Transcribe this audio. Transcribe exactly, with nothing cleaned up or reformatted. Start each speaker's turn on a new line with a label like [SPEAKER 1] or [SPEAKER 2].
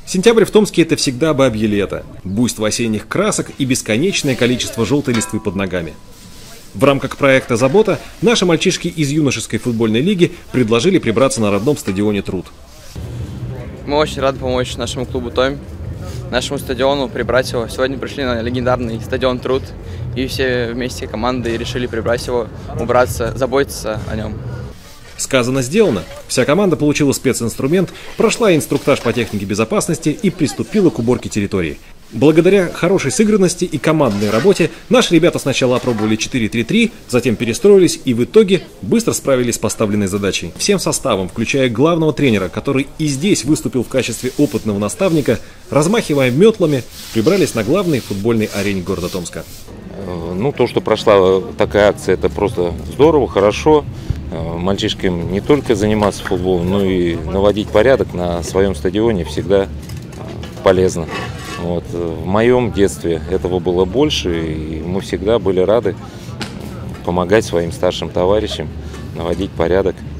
[SPEAKER 1] Сентябрь в Томске – это всегда бабье лето, буйство осенних красок и бесконечное количество желтой листвы под ногами. В рамках проекта «Забота» наши мальчишки из юношеской футбольной лиги предложили прибраться на родном стадионе «Труд».
[SPEAKER 2] Мы очень рады помочь нашему клубу «Томь», нашему стадиону, прибрать его. Сегодня пришли на легендарный стадион «Труд», и все вместе командой решили прибрать его, убраться, заботиться о нем.
[SPEAKER 1] Сказано, сделано. Вся команда получила специнструмент, прошла инструктаж по технике безопасности и приступила к уборке территории. Благодаря хорошей сыгранности и командной работе наши ребята сначала опробовали четыре три три, затем перестроились и в итоге быстро справились с поставленной задачей. Всем составом, включая главного тренера, который и здесь выступил в качестве опытного наставника, размахивая метлами, прибрались на главной футбольной арене города Томска.
[SPEAKER 3] Ну, то, что прошла такая акция, это просто здорово, хорошо. Мальчишкам не только заниматься футболом, но и наводить порядок на своем стадионе всегда полезно. Вот. В моем детстве этого было больше, и мы всегда были рады помогать своим старшим товарищам наводить порядок.